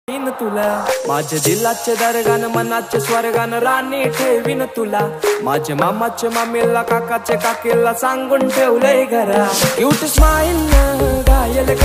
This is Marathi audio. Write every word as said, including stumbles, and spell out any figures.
ठेवीन तुला माझ्या दिलाचे दरगान मनाचे स्वर्गान राणी ठेवीन तुला माझ्या मामाचे मामीला काकाचे काकीला सांगून ठेवलंय घरा क्यूट स्माइल घायल